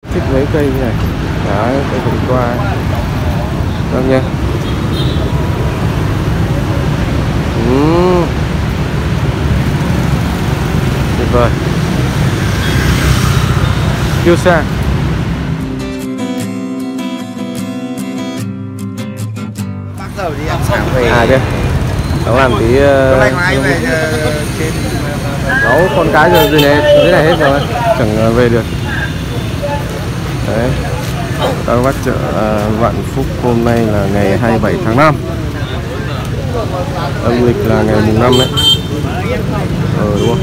Thích mấy cây như này. Đấy, cây hôm qua. Vâng nha. Tuyệt vời. Yêu xa. À đây. Cháu làm tí cháu con cái rồi dưới này hết rồi, chẳng về được. Đấy. Các bác chợ Vạn Phúc hôm nay là ngày 27 tháng 5. Âm lịch là ngày mùng 5 đấy. Đúng không?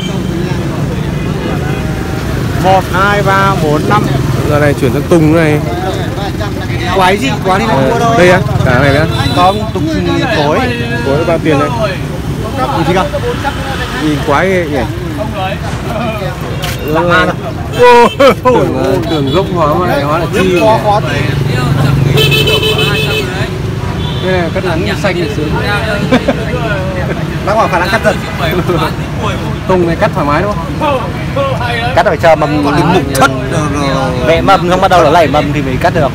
1, 2, 3, 4, 5. Giờ này chuyển sang tùng này. Quái gì quá đi mua đâu. Đây á? Cả này á? Không, tùng cối. Cối bao tiền đấy? Gì chứ không? Nhìn quái nhỉ? Tưởng gốc hóa mà lại hóa là chi. Đây này, cắt ngắn xanh này sướng. Bác bảo khả năng cắt giật. Tùng này cắt thoải mái đúng không? Cắt phải chờ mầm mục thất. Vẽ mầm không bắt đầu là lẩy mầm thì mới cắt được.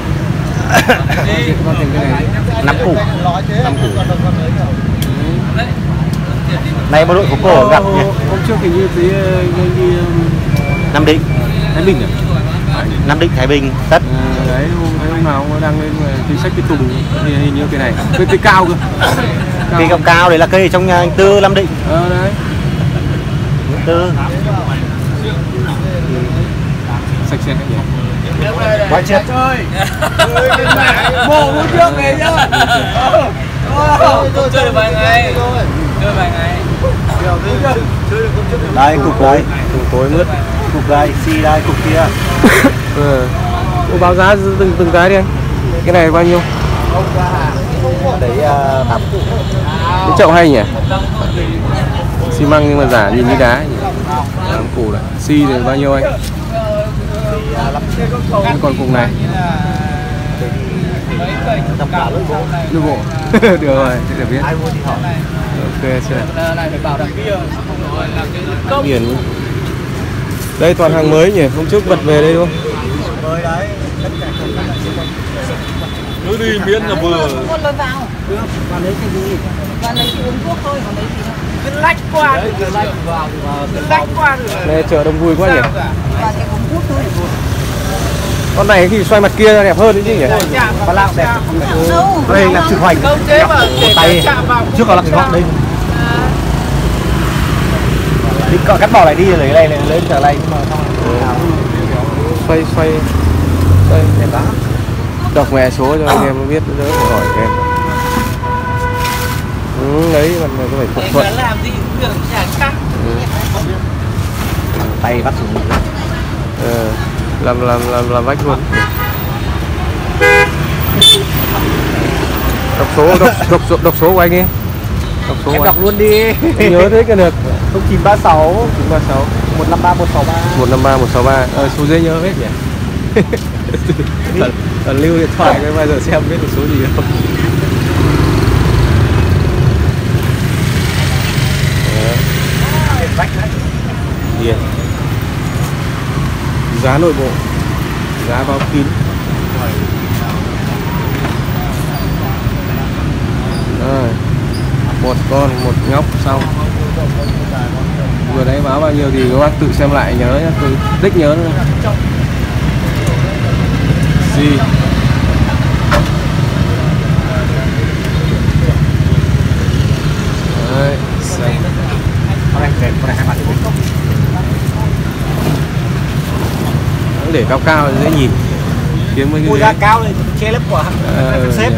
5 củ. 5 củ. Này bộ đội phố cổ gặp nhỉ? Hôm trước thì như tí Nam Định. Thái Bình à? Nam Định, Thái Bình, tất. Đấy, hôm nào ông đăng lên chính sách cái tùng thì hình như cái này. Cây cao cơ. Cây cao đấy là cây trong nhà anh Tư Nam Định. Đấy. Tư. Sạch sẽ nhỉ? Quá chết. Bộ hôm trước này nhá. Chơi được vài ngày. Chơi vài ngày. Đây, cục đây. Tùng tối mướt. Cục đây, xi đây, cục kia. Cô báo giá từng cái đi anh. Cái này bao nhiêu? Đấy 8 củ. Cái chậu hay nhỉ? Xi măng nhưng mà giả nhìn như đá nhỉ? 8 củ đấy. Xi thì bao nhiêu anh? Còn cục này. Lưu bộ. Được rồi, thế để biết. Ai mua thì hỏi. Ok chưa? Này phải bảo đảm bia. Nghiền. Đây toàn hàng mới nhỉ? Hôm trước bật về đây đúng không? Mới đấy. Cứ đi miễn là vừa. Con lôi vào. Được, vào lấy cái gì? Vào lấy uống thuốc thôi, còn lấy gì đâu. Cứ lách qua. Cứ lách qua rồi. Đây chợ đông vui quá nhỉ? Vào cái uống thuốc thôi. Con này khi xoay mặt kia đẹp hơn đấy chứ nhỉ? Con lao đẹp. Đâu. Đây là trực hoành. Không chế mà Tay trước có là cái ngọn đây. Đi cắt bỏ lại đi lấy đây này lên trở lại nhưng mà không. Xoay đẹp lắm. Đọc mẹ số cho anh em biết đỡ phải hỏi em. Đấy mà có phải phục thuận. Làm gì cũng được, chả cắt. Tay bắt xuống. Làm vách luôn. Đọc số của anh ấy. Em đọc luôn đi. Em nhớ thế cái được. 0936 936 153 163 153 163. Số dễ nhớ hết nhỉ. Còn lưu điện thoại cái bao giờ xem biết được số gì không. Điền. Giá nội bộ. Giá bao kín. Rồi. Một con, một nhóc xong. Vừa nãy báo bao nhiêu thì các bác tự xem lại nhớ nhé, tôi đích nhớ nữa. Gì? Đấy, xem. Con này hai mặt để cao cao dễ nhìn. Kiếm mấy cái ghế. Ra cao này che lớp quả. Xếp.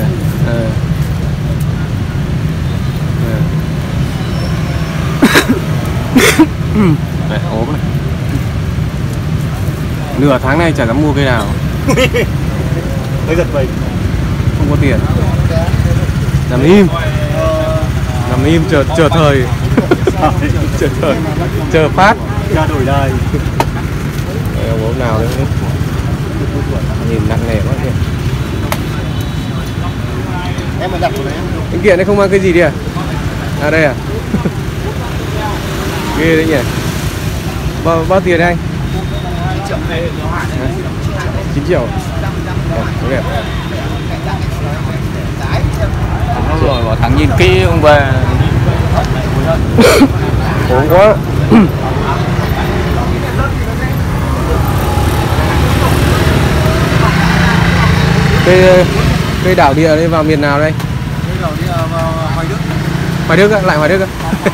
Đấy, ốm này. Nửa tháng này chả dám mua cây nào. Mới giật mình. Không có tiền. Nằm im chờ thời. Chờ phát. Chờ đổi đời. Đây, ốm nào đấy. Nhìn nặng nề quá kìa. Em mà đặt của đấy. Anh kiện này không mang cái gì đi à? À đây à? Ghê đấy nhỉ. Bao tiền anh? 9 triệu. Đẹp. Rồi bảo thằng nhìn kỹ không về. Ổn quá. Cây đảo địa đây vào miền nào đây? Cây đảo địa vào Hoài Đức. Hoài Đức á, lại Hoài Đức á.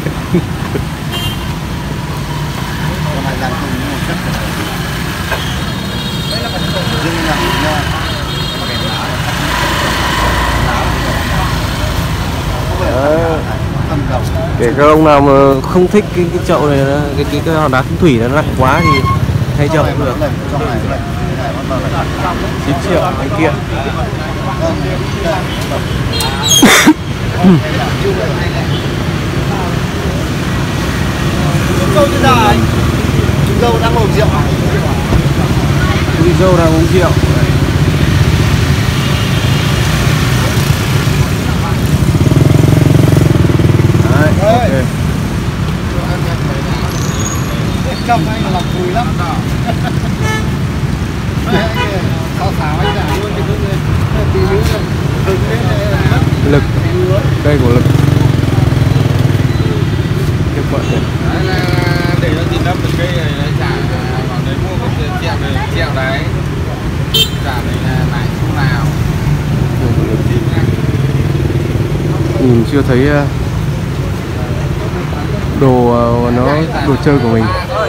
Để các ông nào mà không thích cái chậu này, cái hòn đá phong thủy nó nặng quá thì thay chậu cũng được. 9 triệu cái kia. Dâu như nào anh? Chúng dâu đang 1 triệu. Chị dâu đang 4 triệu. Đấy, ok. Chồng anh là lòng cùi lắm. Sao xáo anh cả luôn Lực, cây của lực. Tiếp cận này. Để nó tìm đắp được cây này là trả vào đấy mua cái treo đấy. Trả này là lại số nào. Nhìn chưa thấy đồ chơi của mình.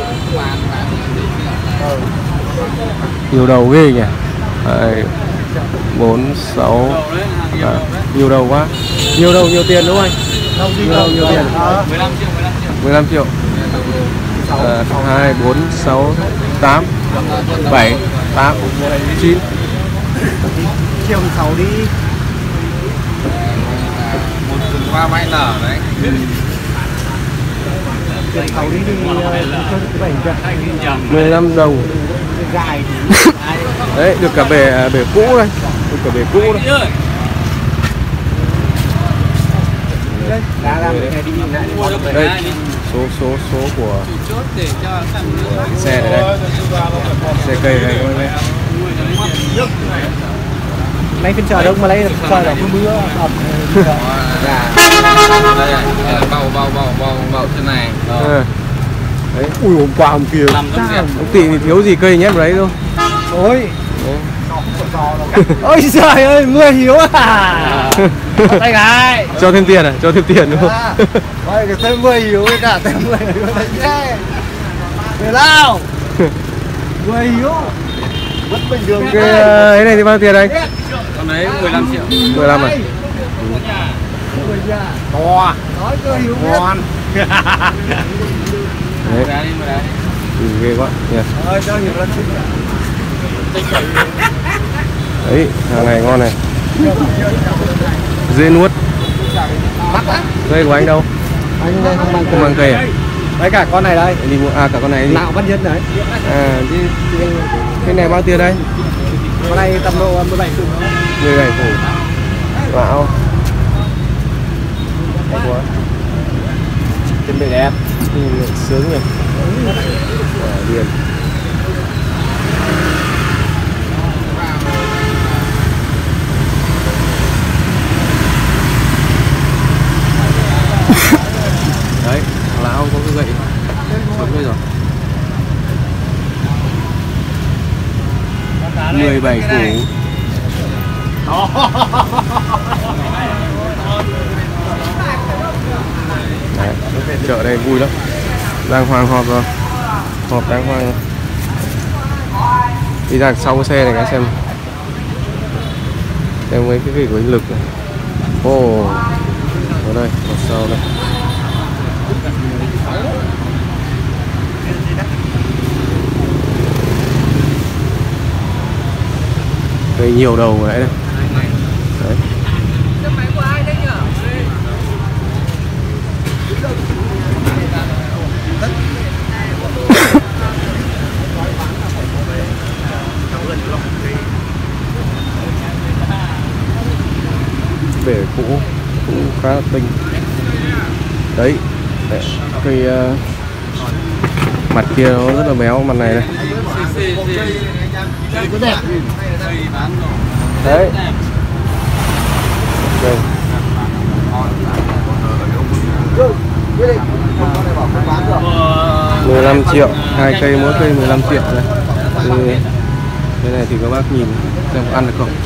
Nhiều đầu ghê nhỉ. 2, 4, 6 nhiều đầu quá. Nhiều đầu nhiều tiền đúng không anh? Nhiều tiền. 15 triệu. 2, 4, 6, 8, 7, 8, 9. Chiều 6 đi. Một rừng hoa mãi nở đấy. Chiều 6 đi thì cái bảnh chưa? 15 đồng. Gài. Đấy, được cả bể cũ đây. Được cả bể cũ đây. Đây, số của xe này đây. Xe cây này các bạn. Lấy phiên chợ đông mà lấy trời là không bữa ẩm. Bầu thế này. Đấy, ui hôm qua hôm kia. Ông Tị thì thiếu gì cây nhét vào đấy thôi. Ôi. Ôi trời ơi, mưa hiếu à. Đây này. Cho thêm tiền à? Cho thêm tiền đúng không? Ôi cái thêm 10 hiếu với cả thêm 10 hiếu đấy nhé. Về nào. 10 hiếu. Vẫn bình thường. Cái này thì bao tiền anh? Con đấy 15 triệu. 15 à? To. Nói cơ hiếu ngon. Đấy. Ghê quá nhỉ. Ơi cho nhiều lần. Đấy, hàng này ngon này. Dễ nuốt. Cây của anh đâu? Anh đây không mang cây à? Đấy cả con này đây. Anh đi mua cả con này đi. Nào bắt nhất đấy. Cái này bao tiền đây? Con này tầm độ 17 củ. 17 củ. Wow. Đẹp quá. Trên bề đẹp. Sướng nhỉ. Điền. Đấy, lão có cái gậy xuống đây rồi. 17 củ. Đấy, chợ đây vui lắm. Đang hoang họp rồi. Họp đang hoang. Đi ra sau cái xe này cái xem mấy cái gì của anh Lực này. Ồ, ở đây, ở sau đây. Đây nhiều đầu rồi đấy. Đấy. Bể cũ cũng khá là tinh. Đấy, cây mặt kia nó rất là béo, mặt này đây. Có đẹp. Đấy. Đây. Quyết định. Con này bảo không bán được. 15 triệu, 2 cây mỗi cây 15 triệu này. Thì cái này thì các bác nhìn xem có ăn được không.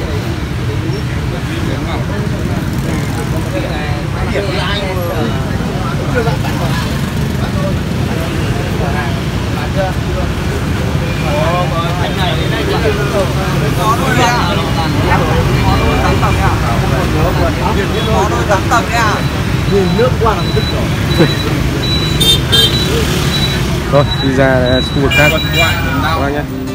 Nhìn nước qua là thích rồi. Rồi, đi ra khu vực khác các bác nhé.